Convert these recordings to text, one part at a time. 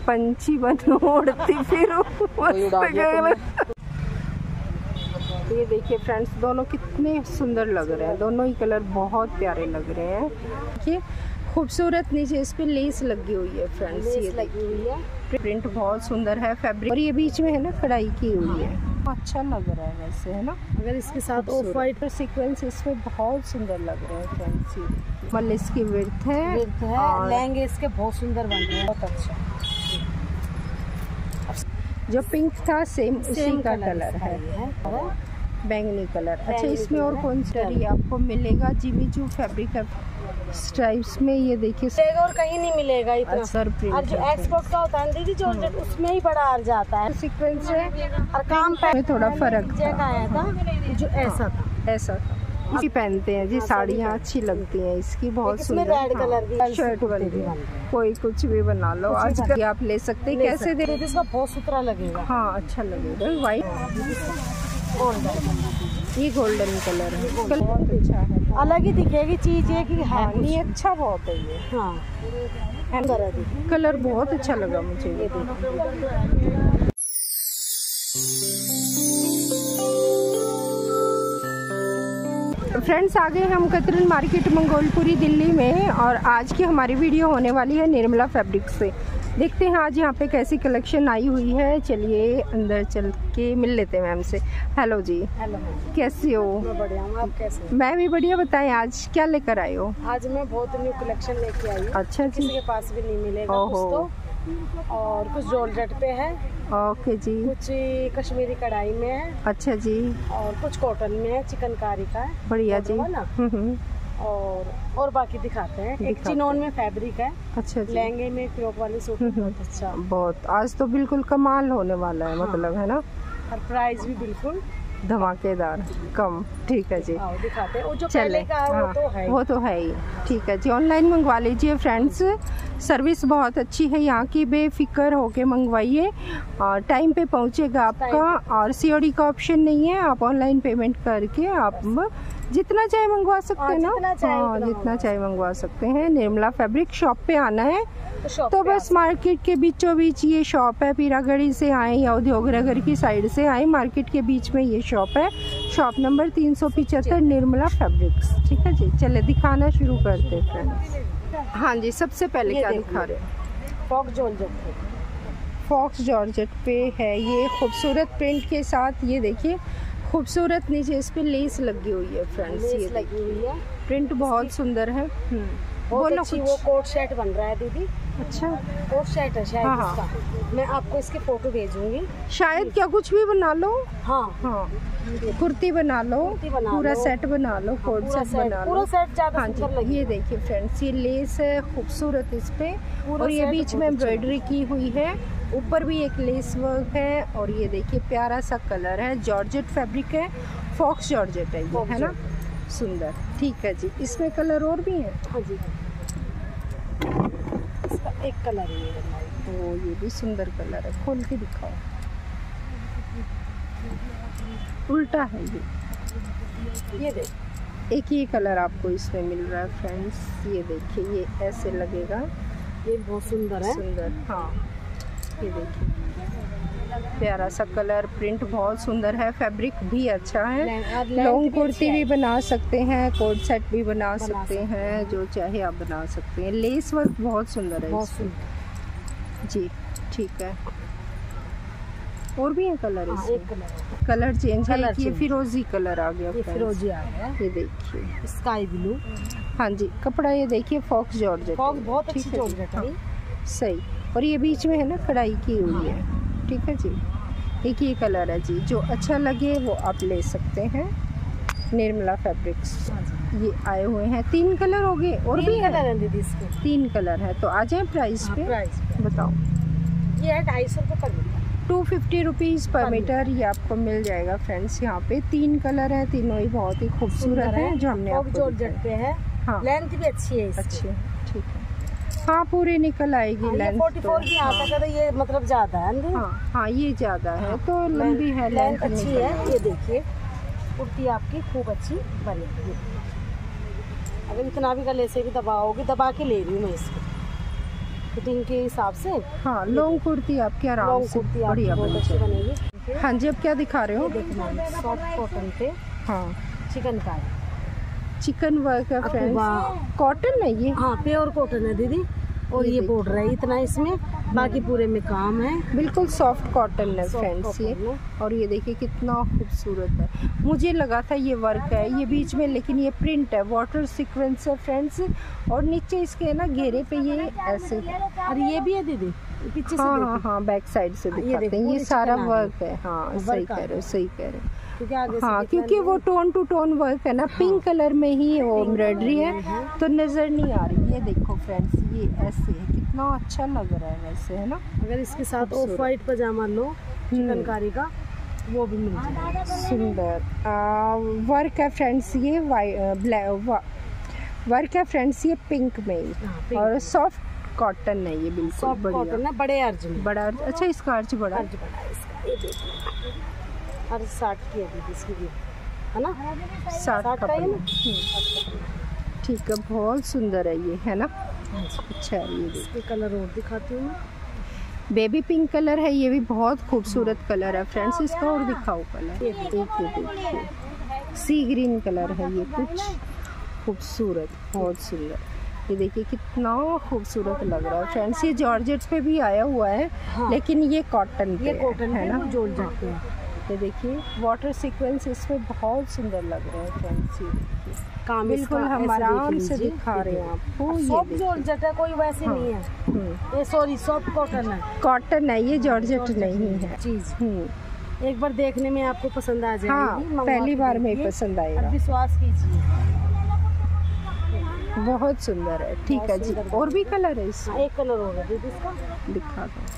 पंछी बनो उड़ती फिर। ये देखिए फ्रेंड्स, दोनों कितने सुंदर लग रहे हैं, दोनों ही कलर बहुत प्यारे लग रहे हैं। देखिए खूबसूरत नीचे इस पे लेस लगी हुई है फ्रेंड्स, ये लगी हुई है, प्रिंट बहुत सुंदर है फैब्रिक, और ये बीच में है ना कढ़ाई की हुई है, अच्छा लग रहा है वैसे, है ना। अगर इसके साथ ऑफ वाइट सीक्वेंस इसमें बहुत सुंदर लग रहे हैं फ्रेंड्स। मतलब इसकी विड्थ है, लहंगे इसके बहुत सुंदर बन रहे हैं, बहुत अच्छा। जो पिंक था सेम उसी का कलर है, बैंगनी कलर। अच्छा, इसमें और कौन सा आपको मिलेगा? जिमी चू फैब्रिक है स्ट्राइप्स में, ये देखिए और कहीं नहीं मिलेगा इतना सर प्रिंट। और जो एक्सपोर्ट का होता है दीदी जॉर्जेट, उसमें ही बड़ा आ जाता है सीक्वेंस है, और काम पे थोड़ा फर्क आया था, जो ऐसा था इसी पहनते हैं जी, साड़ियाँ अच्छी लगती हैं इसकी, बहुत सुंदर। रेड कलर की शर्ट बनती है, कोई कुछ भी बना लो आजकल आप ले सकते हैं। कैसे दे? इसका बहुत सुथरा लगेगा। हाँ, अच्छा लगेगा। वाइट ये गोल्डन कलर है, बहुत अच्छा है, अलग ही दिखेगी चीज है कि है नहीं, अच्छा बहुत है ये। हाँ, कलर बहुत अच्छा लगा मुझे ये फ्रेंड्स। आ गए हम कतरन मार्केट मंगोलपुरी दिल्ली में, और आज की हमारी वीडियो होने वाली है निर्मला फैब्रिक से। देखते हैं आज यहाँ पे कैसी कलेक्शन आई हुई है। चलिए अंदर चल के मिल लेते हैं मैम से। हेलो जी। हेलो, कैसी हो? मैं बढ़िया हूँ, आप कैसे? मैं भी बढ़िया। बताएं आज क्या लेकर आए हो? आज मैं बहुत न्यू कलेक्शन लेके आई हूँ। अच्छा जी, किसी के पास भी नहीं मिलेगा कुछ तो, और कुछ जॉर्जेट पे है। ओके जी। कुछ कश्मीरी कढ़ाई में है। अच्छा जी। और कुछ कॉटन में है, चिकनकारी का है। बढ़िया जी। और बाकी दिखाते हैं। एक चिनोन में फैब्रिक है। अच्छा जी। लहंगे में क्रोप वाली सूट बहुत अच्छा, बहुत आज तो बिल्कुल कमाल होने वाला है। हाँ। मतलब है ना, और प्राइस भी बिल्कुल धमाकेदार कम। ठीक है जी, दिखाते हैं। जो चले का है, हाँ, वो तो है ही। ठीक है जी, ऑनलाइन मंगवा लीजिए फ्रेंड्स, सर्विस बहुत अच्छी है यहाँ की, बेफिक्र होके मंगवाइए और टाइम पे पहुँचेगा आपका। और सीओडी का ऑप्शन नहीं है, आप ऑनलाइन पेमेंट करके आप जितना चाहे मंगवा सकते हैं ना। हाँ, जितना चाहे मंगवा सकते हैं। निर्मला फैब्रिक शॉप पे आना है तो बस मार्केट के बीचों बीच ये शॉप है। पीरागढ़ी से आए या उद्योग नगर की साइड से आए, मार्केट के बीच में ये शॉप है। Shop number 375 Nirmala fabrics. ठीक है जी, चले दिखाना शुरू करते हैं फ्रेंड्स। हाँ जी, सबसे पहले क्या दिखा रहे हैं? फॉक्स जॉर्जेट पे, फॉक्स जॉर्जेट पे है ये खूबसूरत प्रिंट के साथ। ये देखिए खूबसूरत नीचे इस पे लेस लगी हुई है फ्रेंड्स, ये लगी हुई है, प्रिंट बहुत सुंदर है। बहुत अच्छी। वो कोट सेट बन रहा है दीदी। अच्छा, कोट सेट है शायद। हाँ, इसका मैं आपको इसके फोटो भेजूंगी। शायद क्या कुछ भी बना लो। हाँ हाँ, कुर्ती बना लो, पूरा सेट बना लो, कोट सेट बना लो, पूरा सेट ज्यादा हाँ जी। ये देखिए फ्रेंड्स, ये लेस है खूबसूरत इस पे, और ये बीच में एम्ब्रॉयडरी की हुई है, ऊपर भी एक लेस वर्क है। और ये देखिए प्यारा सा कलर है, जॉर्जेट फैब्रिक है, फॉक्स जॉर्जेट है ये, है ना, सुंदर। ठीक है जी, इसमें कलर और भी है? हाँ जी, इसका एक कलर है। ओ, ये भी सुंदर कलर है, खोल के दिखाओ। उल्टा है ये देख, एक ही कलर आपको इसमें मिल रहा है फ्रेंड्स। ये देखिए, ये ऐसे लगेगा, ये बहुत सुंदर है। सुंदर, हाँ। ये देखिए प्यारा सा कलर, प्रिंट बहुत सुंदर है, फैब्रिक भी अच्छा है। लॉन्ग कुर्ती भी बना सकते हैं, कोट सेट भी बना सकते हैं, जो चाहे आप बना सकते हैं। लेस वर्क बहुत सुंदर है, बहुत सुंदर जी। ठीक है, और भी है कलर इसमें? कलर चेंज है, ये फिरोजी कलर आ गया, फिरोजी आ गया। ये देखिए स्काई ब्लू। हाँ जी, कपड़ा ये देखिए फॉक्स जॉर्जेट, बहुत अच्छी जॉर्जेट है, सही। और ये बीच में है ना कढ़ाई की हुई है। ठीक है जी, एक ही कलर है जी, जो अच्छा लगे वो आप ले सकते हैं। निर्मला फैब्रिक्स ये आए हुए हैं, 3 कलर हो गए, और भी कलर है दीदी इसके, 3 कलर है। तो आ जाए प्राइस पे, बताओ। ये है 250 रुपये पर मीटर, 250 रुपीज़ पर मीटर ये आपको मिल जाएगा फ्रेंड्स। यहाँ पे 3 कलर है, तीनों ही बहुत ही खूबसूरत है, जो हमने आपको जॉर्जेट पे है। हाँ, लेंथ भी अच्छी है, अच्छी है। ठीक है, हाँ, पूरी निकल आएगी लेंथ। 44 भी आता है, तो ये मतलब ज्यादा है। हाँ हाँ, ये ज्यादा है, तो लंबी है, लेंथ अच्छी है। ये देखिए कुर्ती आपकी खूब अच्छी बनेगी। अगर इतना भी गले से भी दबाओगी, दबा के ले रही हूँ मैं इसको। फिटिंग के हिसाब से। हाँ, लॉन्ग कुर्ती आपके आराम से बढ़िया बनेगी। हाँ जी, अब क्या दिखा रहे हो? देखना सॉफ्ट कॉटन पे, हाँ, चिकन का चिकन वर्क है फ्रेंड्स, कॉटन है ये। हाँ, प्योर कॉटन है दीदी। और ये बॉर्डर है इतना इसमें, बाकी पूरे में काम है। बिल्कुल सॉफ्ट कॉटन है फ्रेंड्स ये। और ये देखिए कितना खूबसूरत है। मुझे लगा था ये वर्क है ये बीच में, लेकिन ये प्रिंट है, वाटर सीक्वेंस है फ्रेंड्स। और नीचे इसके ना घेरे पे ये ऐसे, और ये भी है दीदी पीछे से। हाँ हाँ, बैक साइड से दिखाते हैं। ये सारा वर्क है। हाँ, सही कह रहे हो, सही कह रहे हो। हाँ, क्योंकि वो टोन टू टोन वर्क है ना, पिंक कलर में ही वो एम्ब्रॉयडरी है, तो नजर नहीं आ रही। ये देखो फ्रेंड्स, ये ऐसे है, कितना अच्छा लग रहा है वैसे, है ना। अगर इसके साथ ऑफ वाइट पजामा लो चिकनकारी का, वो भी मिल जाएगा। सुंदर वर्क है फ्रेंड्स, ये वर्क है फ्रेंड्स, ये पिंक में। और सॉफ्ट कॉटन है ये, बिल्कुल सॉफ्ट कॉटन है, बड़े अर्ज में। बड़ा अर्ज, अच्छा इसका अर्ज बड़ा है इसका। ये देखिए अर्ज 60 की है दीदी इसकी भी, है ना। 60 का है ना। ठीक है, बहुत सुंदर है ये, है ना। अच्छा, ये इसके कलर और दिखाती हूँ। बेबी पिंक कलर है, ये भी बहुत खूबसूरत कलर है फ्रेंड्स। इसका और दिखाओ कलर। ये देखिए, सी ग्रीन कलर है ये, कुछ खूबसूरत, बहुत सुंदर। ये देखिए कितना खूबसूरत लग रहा है फ्रेंड्स। ये जॉर्जेट पे भी आया हुआ है। हाँ। लेकिन ये कॉटन पे है ना, जोड़ जाते हैं। ये देखिए वाटर सीक्वेंस इसमें बहुत सुंदर लग रहा है फ्रेंड्स। ये देखिए काम बिल्कुल हम आराम से दिखा रहे हैं आपको। सॉफ्ट जॉर्जेट है, कोई वैसे हाँ। नहीं है। ये सॉरी सॉफ्ट कॉटन है, कॉटन है ये, जॉर्जेट नहीं है चीज। एक बार देखने में आपको पसंद आ जाएगी। हाँ, पहली बार में पसंद आएगा, विश्वास कीजिए। बहुत सुंदर है। ठीक है जी, और भी कलर है इसमें? एक कलर होगा दीदी इसका, दिखा दो।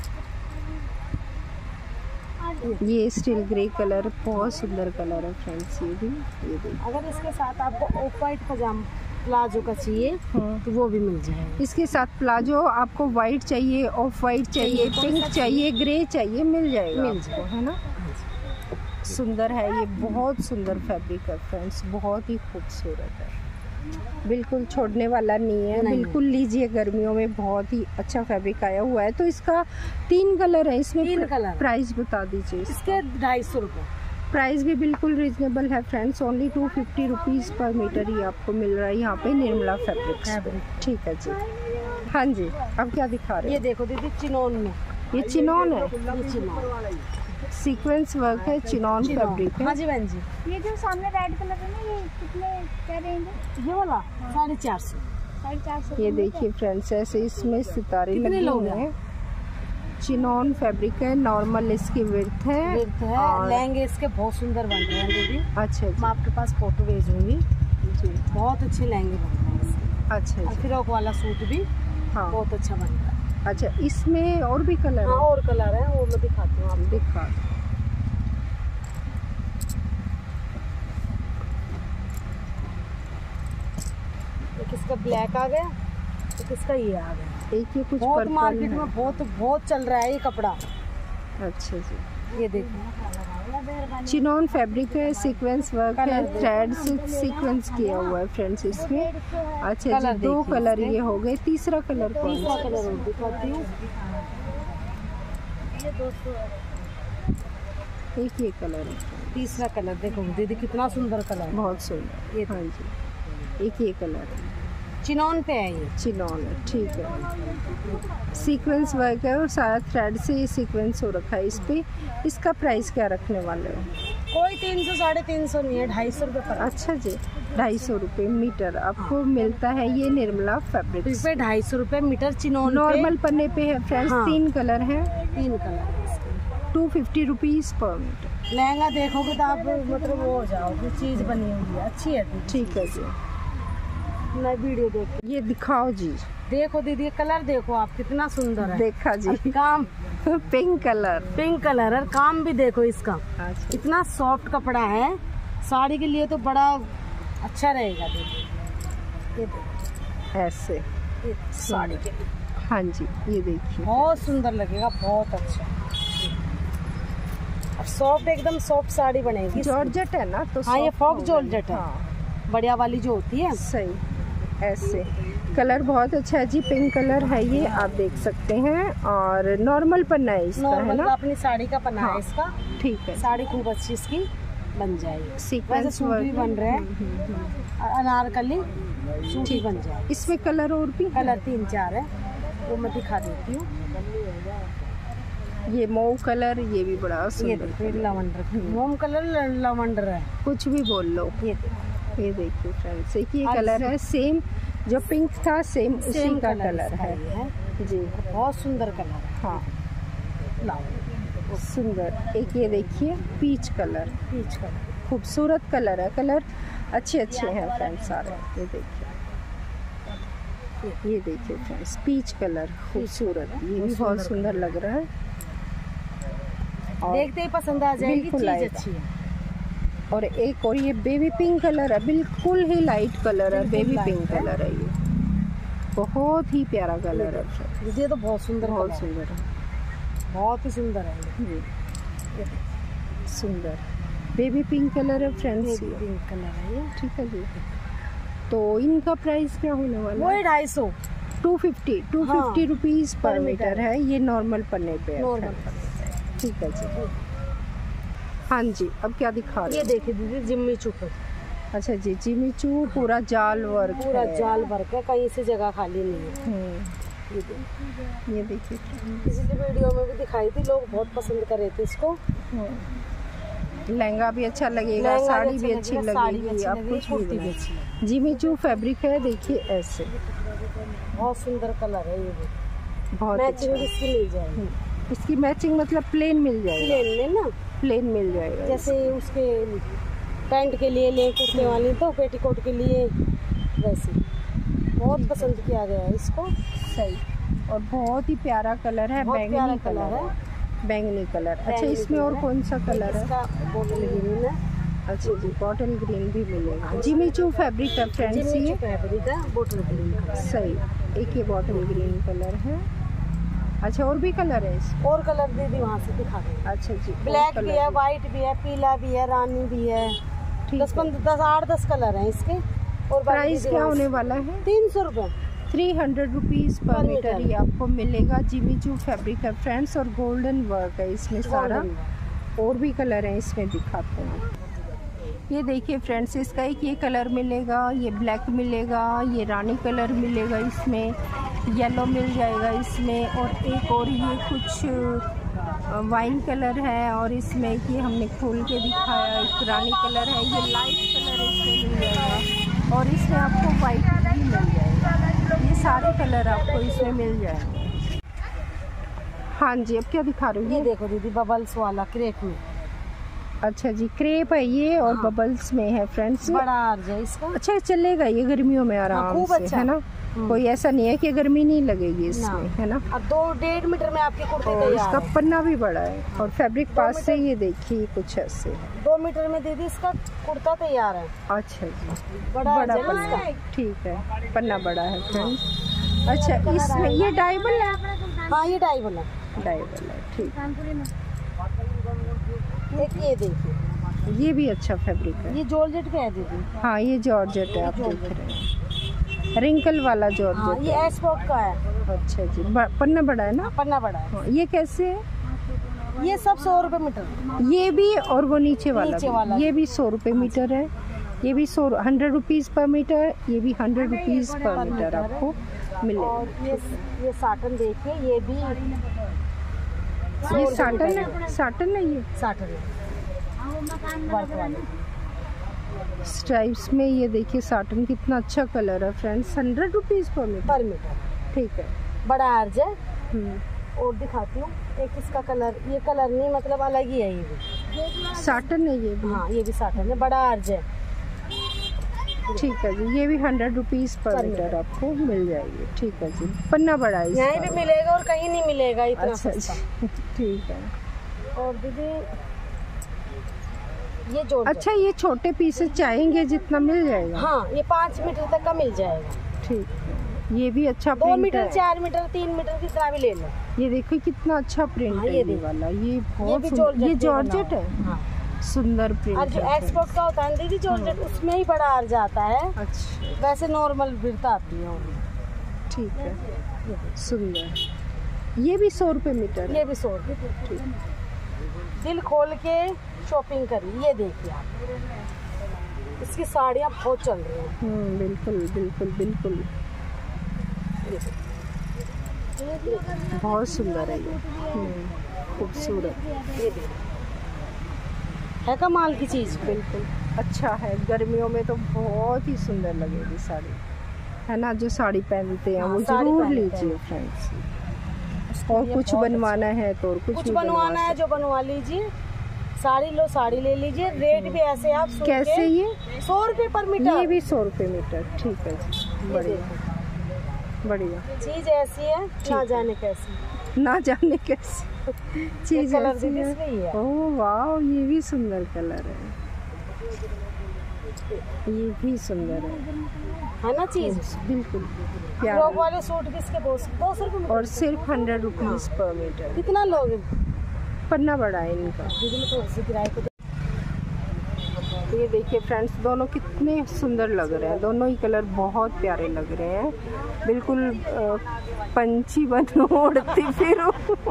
ये स्टील ग्रे कलर, बहुत सुंदर कलर है फ्रेंड्स ये भी। ये देखिए, अगर इसके साथ आपको ऑफ वाइट पजामा प्लाजो का चाहिए तो वो भी मिल जाएगा। इसके साथ प्लाजो आपको वाइट चाहिए, ऑफ वाइट चाहिए, पिंक चाहिए, ग्रे चाहिए, मिल जाएगा, है ना। सुंदर है ये, बहुत सुंदर फैब्रिक है फ्रेंड्स, बहुत ही खूबसूरत है, बिल्कुल छोड़ने वाला नहीं है। बिल्कुल लीजिए, गर्मियों में बहुत ही अच्छा फैब्रिक आया हुआ है। तो इसका 3 कलर है इसमें। 3 कलर। प्राइस बता दीजिए इसके 250 रुपये। प्राइस भी बिल्कुल रीजनेबल है friends, only 250 rupees per metre ही आपको मिल रहा है यहाँ पे निर्मला फैब्रिक। ठीक है जी। हाँ जी, अब क्या दिखा रहे हैं? ये देखो दीदी, चिनोन में। ये चिनोन है, ये चिनोन सीक्वेंस वर्क है, चिनोन फैब्रिक है। हाँ जी बहन जी। ये जो सामने रेड कलर है ना, ये कितने क्या रेंज है? ये वाला 450। 450। ये देखिए फ्रेंड्स, ऐसे इसमें सितारे लगे हुए हैं। चिनोन फैब्रिक है, नॉर्मल इसकी विड्थ है। लहंगे इसके बहुत सुंदर बन रहे हैं दीदी। अच्छा, मैं आपके पास फोटो भेजूंगी जी। बहुत अच्छे लहंगे बन रहे हैं इसके। अच्छा, फ्रॉक वाला सूट भी हाँ बहुत अच्छा बन रहा है। अच्छा, इसमें और भी कलर? हाँ, और कलर है, वो मैं दिखाती हूँ। आप दिखा। किसका ब्लैक आ गया, तो किसका ये आ गया। एक ये कुछ बहुत मार्केट में बहुत चल रहा है ये कपड़ा। अच्छा जी, ये देखो चिनोन फैब्रिक है, सीक्वेंस वर्क है, थ्रेड से सीक्वेंस किया हुआ है फ्रेंड्स इसमें। अच्छा जी, 2 कलर ये हो गए, तीसरा कलर कौन सा? तीसरा कलर दिखाती हूँ। एक ये कलर है, तीसरा कलर देखो दीदी, कितना सुंदर कलर, बहुत सुंदर। ये हाँ जी, एक ये कलर है, चिनोन पे है, ये चिनोन है। ठीक है, सीक्वेंस वर्क है और सारा थ्रेड से ये सीक्वेंस हो रखा है इस पे। इसका प्राइस क्या रखने वाले हो? कोई 300 350 नहीं है, 250 रुपये पर। अच्छा जी, 250 रुपये मीटर आपको मिलता है ये निर्मला फैब्रिक पे। 250 रुपये मीटर चिनोन नॉर्मल पन्ने पे है फ्रेंड्स। हाँ। 3 कलर है, 3 कलर, 250 रुपीज़ पर मीटर। लहंगा देखोगे तो आप मतलब वो हो जाओगे, चीज़ बनी हुई है, अच्छी है। ठीक है जी, मैं वीडियो देख। ये दिखाओ जी, देखो दीदी, ये कलर देखो आप, कितना सुंदर है। देखा जी, काम पिंक कलर और काम भी देखो इसका। अच्छा। इतना सॉफ्ट कपड़ा है, साड़ी के लिए तो बड़ा अच्छा रहेगा दीदी। ये देखो ऐसे साड़ी के लिए। हाँ जी, ये देखिए बहुत सुंदर लगेगा, बहुत अच्छा। और सॉफ्ट, एकदम सॉफ्ट साड़ी बनेगी। जॉर्जेट है ना, तो हाँ, ये फॉक जॉर्जेट है। हाँ। बढ़िया वाली जो होती है। सही। ऐसे कलर बहुत अच्छा है जी, पिंक कलर है ये, आप देख सकते हैं। और नॉर्मल पन्ना है इसका, है ना? अपनी साड़ी का पन्ना है इसका। ठीक है, साड़ी खूब अच्छी इसकी बन जाएगी। सीक्वेंस सूट भी बन रहे हैं, अनारकली सूट ही बन जाए। इसमें कलर और भी कलर 3-4 है, वो मैं दिखा देती हूँ। ये मऊ कलर, ये भी बड़ा ये सुंदर, देखो लवंडर, मोम कलर लवंडर है, कुछ भी बोल लो। ये देखिए फ्रेंड्स, एक ये कलर है सेम, जो पिंक था सेम उसी का कलर है जी। बहुत सुंदर कलर है। हाँ सुंदर। एक ये देखिए पीच कलर, खूबसूरत कलर है। कलर अच्छे हैं फ्रेंड्स सारे। ये देखिए फ्रेंड्स, पीच कलर खूबसूरत, ये भी बहुत सुंदर लग रहा है। और देखते ही पसंद आ जाएगी, चीज अच्छी है। और एक और ये बेबी पिंक कलर है, बिल्कुल ही लाइट कलर है, बेबी पिंक कलर है। ये बहुत ही प्यारा कलर है, ये तो बहुत सुंदर, बहुत सुंदर है, बहुत ही सुंदर है। सुंदर बेबी पिंक कलर है फ्रेंड्स, पिंक कलर है ये। ठीक है जी। तो इनका प्राइस क्या होने वाला है? 250 250 रुपीज़ पर मीटर है। ये नॉर्मल पन्ने पे है। ठीक है जी। हाँ जी, अब क्या दिखा रहे हैं? ये देखिए दीदी, जिम्मी चू। अच्छा जी, जिम्मी चू पूरा जाल वर्क, पूरा जाल वर्क है, कहीं से जगह खाली नहीं है। ये देखिए, पिछली वीडियो में भी दिखाई थी, लोग बहुत पसंद कर रहे थे इसको। लहंगा भी अच्छा लगेगा, साड़ी भी अच्छी लगेगी, आप कुछ भी। जिम्मी चू फैब्रिक है, देखिए ऐसे बहुत सुंदर कलर है। ये बहुत मैचिंग इसकी मिल जाएगी। इसकी मैचिंग मतलब प्लेन मिल जाएगा, प्लेन में ना, प्लेन मिल जाएगा। जैसे उसके पैंट के लिए ले, कुर्ते वाली तो पेटीकोट के लिए वैसे। बहुत पसंद किया गया है इसको। सही। और बहुत ही प्यारा कलर है, बैंगनी कलर है, बैंगनी कलर। अच्छा, इसमें और कौन सा कलर है? बॉटल ग्रीन है। अच्छा जी, बॉटल ग्रीन भी मिलेगा। जिम्मी चू फैब्रिक है फ्रेंड्स, ये फैब्रिक है, बॉटल ग्रीन। सही, एक ये बॉटल ग्रीन कलर है। अच्छा, और भी कलर है इस? और कलर दीदी वहाँ से दिखा दें। अच्छा जी, ब्लैक भी है, वाइट भी है, पीला भी है, रानी भी है। 10 कलर हैं इसके। और प्राइस क्या होने वाला है? 300 रुपये, 300 रुपीज़ पर मीटर ही आपको मिलेगा। जिम्मी चू फैब्रिक है फ्रेंड्स, और गोल्डन वर्क है इसमें सारा। और भी कलर है इसमें, दिखाते हैं। ये देखिए फ्रेंड्स, इसका एक ये कलर मिलेगा, ये ब्लैक मिलेगा, ये रानी कलर मिलेगा, इसमें येलो मिल जाएगा इसमें, और एक और ये कुछ वाइन कलर है, और इसमें ये हमने खोल के दिखाया, एक रानी कलर है, ये लाइट कलर इसमें मिल जाएगा, और इसमें आपको वाइट भी मिल जाएगा। ये सारे कलर आपको इसमें मिल जाएंगे। हाँ जी, अब क्या दिखा रही हूँ? ये देखो दीदी, बबल्स वाला क्रेप में। अच्छा जी, क्रेप है ये, और बबल्स में है फ्रेंड्स। बड़ा अर्ज है इसका। अच्छा, चलेगा ये गर्मियों में आराम से, अच्छा है ना? कोई ऐसा नहीं है कि गर्मी नहीं लगेगी इसमें, है ना? अब 2-1.5 मीटर में आपकी कुर्ती तैयार है। इसका पन्ना भी बड़ा है, और फैब्रिक पास से ये देखिए कुछ ऐसे 2 मीटर में दीदी इसका कुर्ता तैयार है। अच्छा जी, बड़ा पन्ना है। ठीक है, पन्ना बड़ा है फ्रेंड्स। अच्छा, इसमें ये डाइबल है? हाँ, ये डाइबल है, ठीक। एक ये देखिए, ये भी अच्छा फैब्रिक है। ये जॉर्जेट का है दीदी। हाँ, ये जॉर्जेट है, आप देख रहे हैं, रिंकल वाला जॉर्जेट। हाँ, ये एक्सपोर्ट का है। अच्छा जी, पन्ना बड़ा है ना? पन्ना बड़ा है। हाँ, ये कैसे है? ये सब 100 रुपए मीटर। ये भी, और वो नीचे वाला ये भी 100 रुपए मीटर है। ये भी 100 रुपीज़ पर मीटर, ये भी 100 रुपीज़ पर मीटर आपको मिलेगा। और ये साटन देखिए, ये भी ये साटन है, साटन है, ये साटन है वर्क वाले स्ट्राइप्स में। ये देखिए साटन, कितना अच्छा कलर है फ्रेंड्स। 100 rupees per metre. ठीक है, बड़ा अर्ज है। और दिखाती हूँ एक इसका कलर, ये कलर नहीं, मतलब अलग ही है। ये भी साटन है, ये भी। हाँ, ये भी साटन है, बड़ा अर्ज है। ठीक है जी, ये भी 100 रुपीज़ पर मीटर आपको मिल जाएगी। ठीक है जी, पन्ना बड़ा है, यहीं भी मिलेगा और कहीं नहीं मिलेगा इतना सस्ता। ठीक है। और दीदी ये जो अच्छा, ये छोटे पीसेस चाहेंगे जितना मिल जाएगा? हाँ, ये 5 मीटर तक का मिल जाएगा। ठीक है, ये भी अच्छा 2 मीटर, 4 मीटर, 3 मीटर कितना भी ले लो। ये देखो कितना अच्छा प्रिंट है ये वाला। ये बहुत ये जॉर्जेट है। हाँ, सुंदर प्रिंट। और जो एक्सपोर्ट का होता है दीदी जॉर्जेट उसमें ही बड़ा अर्ज आता है। अच्छा, वैसे नॉर्मल बिरता आती है। ठीक है, सुंदर। ये भी 100 रुपये मीटर है। ये भी 100 रुपये। दिल खोल के शॉपिंग करी। ये देखिए आप, इसकी साड़ियाँ बहुत चल रही हैं। बिल्कुल बिल्कुल बिल्कुल, बहुत सुंदर है ये, खूबसूरत। ये देखिए है कमाल की चीज़। बिल्कुल अच्छा है, गर्मियों में तो बहुत ही सुंदर लगेगी साड़ी, है ना। जो साड़ी पहनते हैं वो जरूर लीजिए फ्रेंड्स। और कुछ बनवाना है तो और कुछ बनवाना है जो बनवा लीजिए। साड़ी लो, साड़ी ले लीजिए। रेट भी ऐसे आप कैसे? ये 100 रुपये पर मीटर। ये भी 100 रुपये मीटर। ठीक है जी, बढ़िया बढ़िया। चीज ऐसी है ना जाने कैसी, ना जाने कैसी चीज ऐसी है। ओह वाह, ये भी सुंदर कलर है, ये भी सुंदर है ना चीज। बिल्कुल लोग वाले सूट किसके 200 रुपये और सिर्फ 100 रुपीज पर मीटर। कितना लोगे? पन्ना बड़ा है इनका। किराए ये देखिए फ्रेंड्स, दोनों कितने सुंदर लग रहे हैं। दोनों ही कलर बहुत प्यारे लग रहे हैं। बिल्कुल पंछी बन उड़ती फिर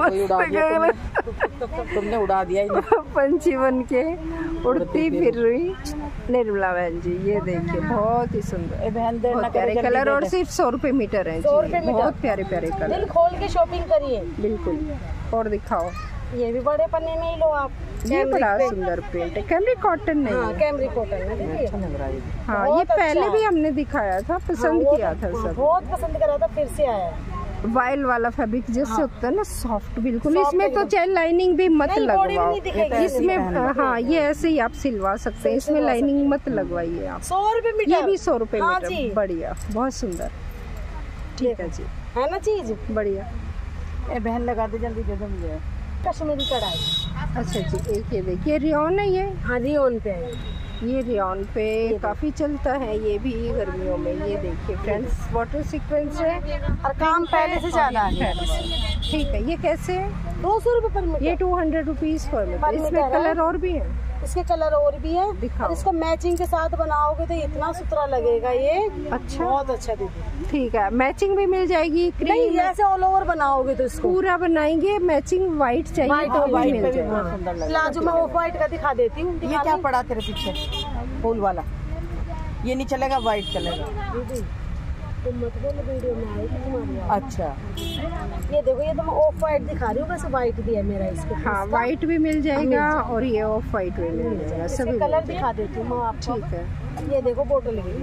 तुमने उड़ा दिया पंछी बन के उड़ती फिर रही निर्मला बहन जी। ये देखिए बहुत ही सुंदर, बहुत प्यारे कलर और सिर्फ 100 रुपये मीटर है। बहुत प्यारे प्यारे कलर। दिल खोल के शॉपिंग करिए। बिल्कुल। और दिखाओ, ये भी बड़े पन्ने में ही लो आप। ये बड़ा सुंदर प्रिंट है, कैमरिक कॉटन नहीं है। कैमरिक कॉटन है। अच्छा लग रहा है। हाँ, ये पहले भी हमने दिखाया था, पसंद किया था सब, बहुत पसंद करा था, फिर से आया। वाइल वाला फैब्रिक जैसे होता है ना, सॉफ्ट बिल्कुल। इसमें तो चाहे लाइनिंग भी मत लगवाओ इसमें। हाँ, ये ऐसे ही आप सिलवा सकते हैं, इसमें लाइनिंग मत लगवाइए आप। 100 रुपये मीटर। ये भी 100 रुपये मीटर। बढ़िया, बहुत सुंदर। ठीक है जी, है ना चीज बढ़िया। बहन लगा दे जल्दी, दे दो मुझे। कश्मीरी कढ़ाई। अच्छा जी, एक ये देखिए रियोन है ये। हाँ, रियोन पे है ये। रियोन पे काफी चलता है ये भी गर्मियों में। ये देखिए फ्रेंड्स, वाटर सीक्वेंस है और काम पहले से ज्यादा है। ठीक है, ये कैसे है? 200 रुपये पर मीटर। ये 200 रुपीज पर मीटर। इसमें कलर और भी है। इसके कलर और भी है। और इसको मैचिंग के साथ बनाओगे तो इतना सुथरा लगेगा ये। अच्छा, बहुत अच्छा दीदी। ठीक है, मैचिंग भी मिल जाएगी। नहीं, जैसे ऑल ओवर बनाओगे तो इसको पूरा बनाएंगे। मैचिंग व्हाइट चाहिए तो व्हाइट मिल जाएगा। प्लाजो में ऑफ व्हाइट का दिखा देती हूँ। ये क्या पड़ा तेरे पीछे फूल वाला? ये नहीं चलेगा, व्हाइट चलेगा। तुम मत बोलो, वीडियो में आएगी तुम्हारी। अच्छा, ये देखो, ये तो मैं ऑफ व्हाइट दिखा रही हूँ, वैसे व्हाइट भी है मेरा इसके। हाँ, व्हाइट भी मिल जाएगा और ये ऑफ व्हाइट भी मिल जाएगा। सभी कलर दिखा देती हूँ मैं आपको। ठीक है, ये देखो बोतल की।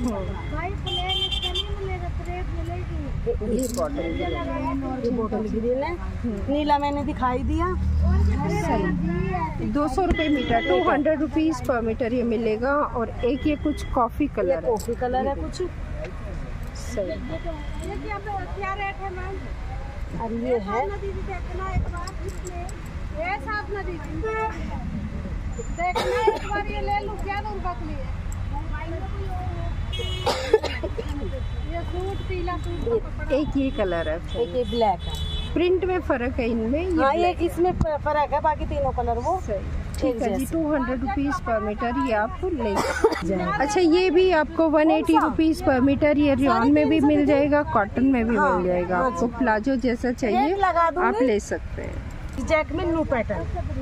ये बोतल ग्रीन है। नीला मैंने दिखाई दिया। 200 रुपये मीटर, 200 रुपीज पर मीटर ये मिलेगा। और एक ये कुछ कॉफी कलर है। कॉफी कलर है कुछ। सही। क्या रेट है मैम? और ये है देखना एक बार ये ले लूं क्या उनका के लिए। ये सूट पीला सूट। एक ये कलर है, एक ये ब्लैक है। प्रिंट में फर्क है इनमें। हाँ, ये इसमें फर्क है, बाकी तीनों कलर वो ठीक है जी। 200 रुपीज पर मीटर ये आप ले सकते। अच्छा, ये भी आपको 180 रुपीज पर मीटर। ये रियोन में भी मिल जाएगा, कॉटन में भी मिल जाएगा। आपको प्लाजो जैसा चाहिए आप ले सकते हैं। जैक में न्यू पैटर्न,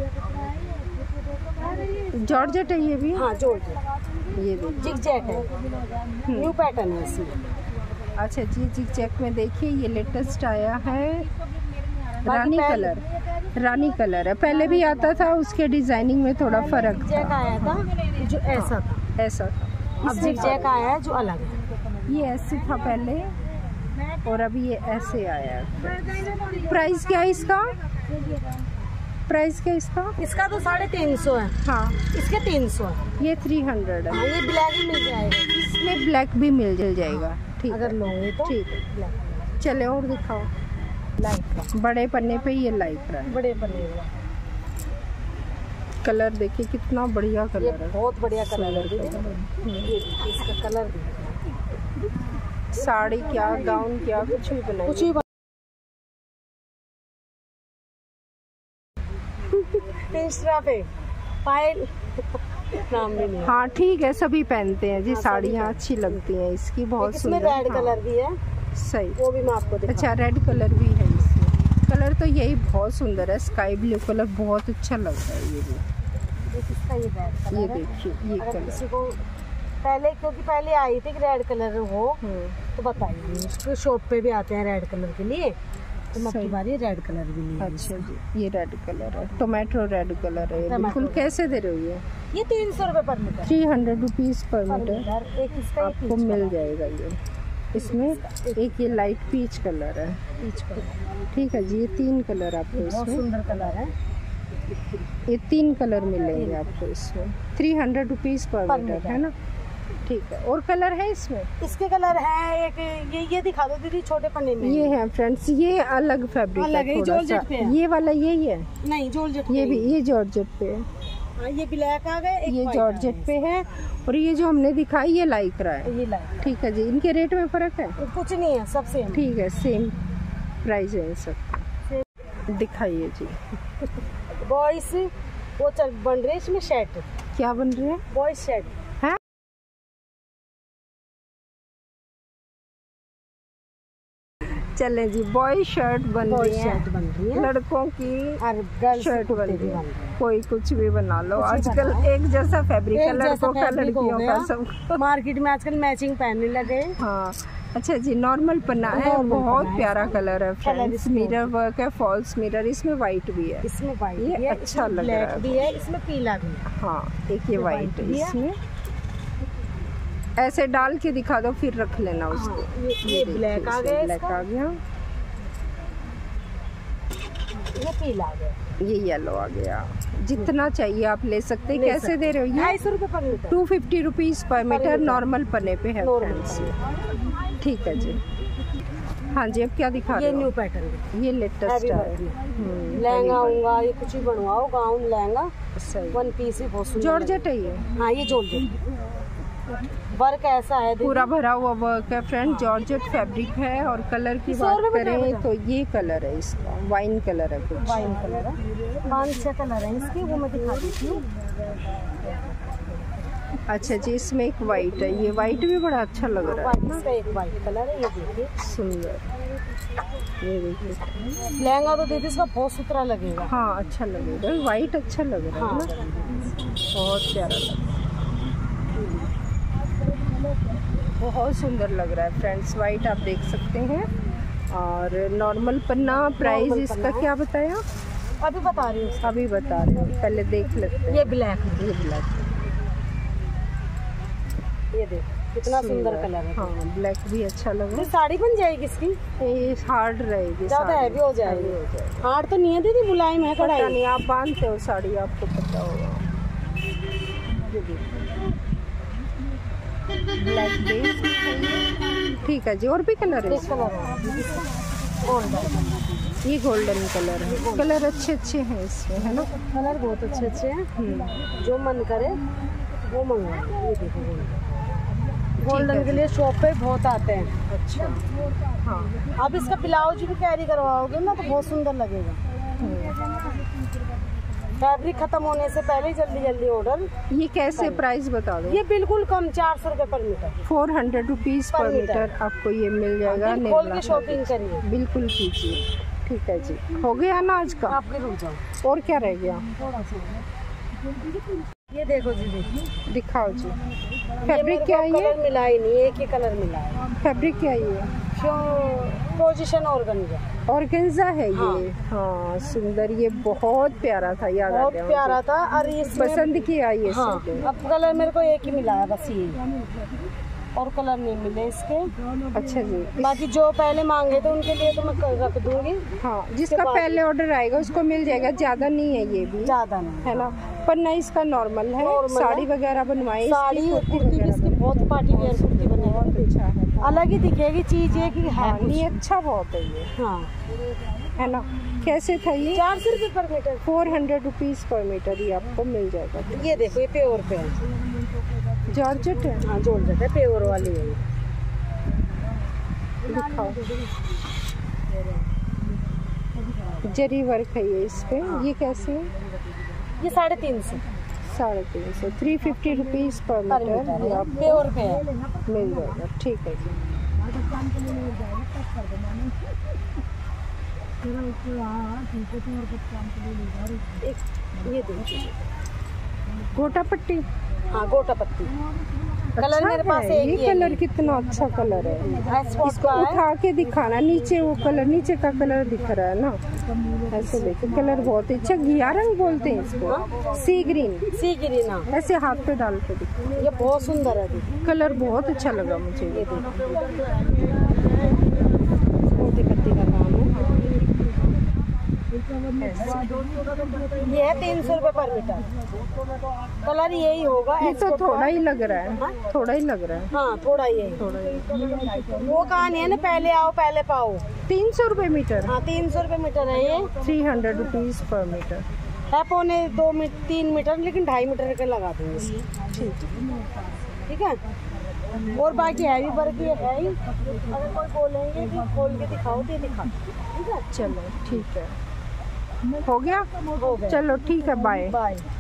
जॉर्जेट है ये भी। हाँ, जॉर्जेट। ये देखिए, जिग जैक है, न्यू पैटर्न है इसमें। अच्छा जी, जिग जैक में देखिए ये लेटेस्ट आया है, रानी कलर। रानी कलर है, पहले भी आता था, उसके डिजाइनिंग में थोड़ा फर्क था। जैक आया था जो ऐसा था, ऐसा था। अब जिग जैक आया है जो अलग है। ये ऐसे था पहले और अभी ये ऐसे आया है। प्राइस क्या है इसका? प्राइस क्या इसका? इसका तो 350 है। हाँ, इसके 300 है। ये 300 है। ये ब्लैक भी मिल जाएगा, इसमें ब्लैक भी मिल जाएगा। ठीक अगर लोगे तो। ठीक है, चले और दिखाओ। लाइट बड़े पन्ने पे ये लाइट है। बड़े पन्ने का कलर देखिए कितना बढ़िया कलर है। बहुत बढ़िया कलर है। ये इसका कलर साड़ी क्या, गाउन क्या, कुछ भी बनाइए। इंस्टा पे पायल नाम भी नहीं। हाँ ठीक है, सभी पहनते हैं जी। हाँ, साड़ियाँ सभी अच्छी लगती हैं इसकी, बहुत इसमें सुंदर। रेड कलर भी है, सही। वो भी मैं आपको दिखा। अच्छा, रेड कलर भी है इसमें। कलर तो यही बहुत सुंदर है, स्काई ब्लू कलर बहुत अच्छा लग रहा है। ये भी इसका ये रेड कलर ये है। देखिए, ये अगर कलर। किसी को पहले, क्योंकि पहले आई थी कि रेड कलर हो तो बताइए, उसके शॉप पे भी आते हैं रेड कलर के लिए, तो मैं सही। आपकी बारी रेड कलर भी लिए। अच्छा जी, ये रेड कलर है, टोमेटो रेड कलर है। टमाटो बिल्कुल। रेड। कैसे दे रहे हो ये 300 रुपए per metre. 300 rupees per metre एक इसका, एक आपको मिल जाएगा। ये इसमें एक ये लाइट पीच कलर है। पीच कलर, ठीक है जी, ये 3 कलर आपको बहुत इसमें, सुंदर कलर है। ये 3 कलर मिलेंगे आपको इसमें। 300 रुपीज़ पर पर मीटर मीटर। है ना। ठीक है, और कलर है इसमें? इसके कलर है एक, ये दिखा दो दीदी, छोटे पन्ने में। ये है फ्रेंड्स, ये अलग फैब्रिक अलग है, है ये थोड़ा सा। जॉर्जेट पे है। ये वाला यही है, नहीं जॉर्जेट ये पे भी है। ये जॉर्जेट पे है। हाँ, ये ब्लैक आ गए, एक ये white आ जॉर्जेट गए। पे है, और ये जो हमने दिखाई ये लाइक्रा है। ये लाइट ठीक है जी, इनके रेट में फ़र्क है? कुछ नहीं है, सब सेम। ठीक है, सेम प्राइस है इन सब। दिखाइए जी, बॉयज वो बन रहे इसमें शर्ट, क्या बन रहे हैं? Boys shirt. है चले जी, बॉय शर्ट बन बॉय रही है, शर्ट बन रही है, लड़कों की और गर्ल्स शर्ट बन रही है। कोई कुछ भी बना लो, कुछ भी आजकल बनाओ। एक जैसा फैब्रिक है, एक जैसा लड़कों का fabric हो लड़कियों गया। का सब। मार्केट में आजकल मैचिंग पहनने लगे। हाँ अच्छा जी, नॉर्मल पन्ना है, Normal बहुत पन्ना है। प्यारा कलर है फ्रेंड्स। इसमें मिरर वर्क है, फॉल्स मिरर, इसमें वाइट भी है। इसमें व्हाइट ये भी है, अच्छा इसमें लग रहा ब्लैक है। भी है, इसमें पीला भी है। हाँ, एक ये वाइट है भी है। इसमें। ऐसे डाल के दिखा दो, फिर रख लेना उसको। हाँ, ये ब्लैक आ गया, ब्लैक इसका आ गया, ये पीला आ गया, ये येलो आ गया। जितना चाहिए आप ले सकते हैं। ले कैसे सकते। दे रहे हो ये? 250 रुपए per metre. 250 rupees per metre, metre. Normal पन्ने पे है नॉर्मल फ्रेंड्स। ठीक है जी। हाँ जी, अब क्या दिखा ये रहे न्यू हो? पैटर्न, ये लेटेस्ट हैवी है। वर्क में। लहंगा होगा, ये कुछ भी बनवाओ, गाउन लहंगा, सही। वन पीस भी बहुत सुंदर जॉर्जेट है ये, लगेगा। हाँ, ये जॉर्जेट वर्क ऐसा है दीदी। पूरा भरा हुआ वर्क है फ्रेंड। जॉर्जेट फैब्रिक है, और कलर की 100 बात रुपए करें बता। तो ये कलर है इसका, वाइन कलर है कुछ। वाइन कलर है, 5-6 कलर है इसके, वो मैं दिखा देती हूँ। अच्छा जी, इसमें एक वाइट है, ये वाइट भी बड़ा अच्छा लग रहा है, इसका एक वाइट कलर है, ये देखिए। सुंदर। ये देखिए, लहंगा तो दीदी इसका बहुत सुथरा लगेगा। हाँ अच्छा लगेगा, वाइट अच्छा लग रहा है हाँ, ना, बहुत प्यारा लग रहा है, बहुत सुंदर लग रहा है फ्रेंड्स। वाइट आप देख सकते हैं। और नॉर्मल पन्ना, प्राइस नॉर्मल इसका पन्ना है। क्या बताया? अभी बता रही हूँ। अभी बता रहे हो, पहले देख लेते हैं। ये ब्लैक, ये ब्लैक, ये देख कितना सुंदर कलर है। हाँ ब्लैक भी अच्छा लग रहा ये साड़ी बन जाएगी इसकी, है। ये हार्ड रहेगी, ज्यादा साड़ी। हैवी हो जाएगी। Heavy हो जाएगी। हार्ड तो नहीं है दीदी, मुलायम है पता कढ़ाई। नहीं, आप बांधते हो साड़ी, आपको पता होगा। ब्लैक बेस, ठीक है जी। और भी कलर है एक कलर है गोल्डन, ये गोल्डन कलर है। कलर अच्छे अच्छे हैं इसमें, है ना। कलर बहुत अच्छे अच्छे हैं, जो मन करे वो मंगवाए। ये देखो गोल्डन के लिए शॉप पे बहुत आते हैं। अच्छा, हाँ। आप इसका ब्लाउज भी कैरी करवाओगे ना तो बहुत सुंदर लगेगा। फैब्रिक खत्म होने से पहले जल्दी जल्दी ऑर्डर। ये कैसे प्राइस बता दो? ये बिल्कुल कम, 400 रुपए पर मीटर। 400 रुपीज़ पर पर मीटर आपको ये मिल जाएगा। दिल खोल निर्मला के शॉपिंग करिए। बिल्कुल कीजिए। ठीक है जी, हो गया ना आज का? आपके रुक जाओ, और क्या रह गया? थोड़ा सा। ये देखो जी, देखिए दिखाओ जी। ये फैब्रिक मेरे क्या को है ये? कलर मिला ही नहीं, एक ही कलर मिला है। फैब्रिक क्या है ये? क्यों पोजीशन ऑर्गेन्जा, ऑर्गेन्जा है ये। हाँ सुंदर, ये बहुत प्यारा था, याद आ बहुत गया प्यारा मुझे। था। और इसमें पसंद किया ये हाँ, सूट। अब कलर मेरे को एक ही मिला है बस, ये और कलर नहीं मिले इसके। अच्छा जी। बाकी जो पहले मांगे थे उनके लिए तो मैं रख दूंगी, हाँ, जिसका पहले ऑर्डर आएगा उसको मिल जाएगा। ज्यादा नहीं है ये भी, ज्यादा नहीं। है ना। पन्ना इसका नॉर्मल है, Normal साड़ी है। वगैरह बनवाई, साड़ी कुर्ती भी इसकी बहुत पार्टी वेयर कुर्ती बनेगी, अच्छा है। अलग ही दिखेगी चीज, ये कि है हाँ, कुछ। नहीं अच्छा बहुत है ये, हाँ, है ना। कैसे था ये? 400 रुपए per metre. 400 rupees per metre ये आपको मिल जाएगा। ये देखो, ये प्योर पे है। जॉर्जेट है, हाँ, जॉर्जेट है, प्योर वाली है। दिखाओ। जरी वर्क है ये इस पे। ये कैसे है? ये 350। 350 350 रुपीज़ पर पर मीटर मीटर ये है, आपको प्योर पे है। मिल जाएगा। ठीक है जी। ये देखिए, गोटा पट्टी, हाँ गोटा पत्ती। कलर अच्छा मेरे पास है, एक ये ही है। कलर कितना अच्छा कलर है। एक्सपोर्ट इसको का है। उठा के दिखाना, नीचे वो कलर, नीचे का कलर दिख रहा है ना, ऐसे देखो कलर बहुत अच्छा, घिया रंग बोलते हैं इसको, सी ग्रीन। सी ग्रीन, हाँ। ऐसे हाथ पे डाल के दिखो, ये बहुत सुंदर है देखिए। कलर बहुत अच्छा लगा मुझे। ये देखिए, मोती पत्ती का काम है। ये है 300 रुपये पर मीटर। कलर यही होगा। ये तो export थोड़ा का। ही लग रहा है, थोड़ा ही लग रहा है। हाँ थोड़ा ही है। थोड़ा ही। वो कहानी है ना, पहले आओ पहले पाओ। 300 रुपये मीटर, हाँ 300 रुपये मीटर है ये। 300 रुपीज़ पर मीटर। है 3 मीटर, लेकिन 2.5 मीटर के लगा देंगे। ठीक है। और बाकी हैवी वर्क ये है ही। अगर कोई बोलेंगे कि खोल के दिखाओ तो दिखा। ठीक है, चलो ठीक है, हो गया। हो गया। चलो ठीक है, बाय। बाय।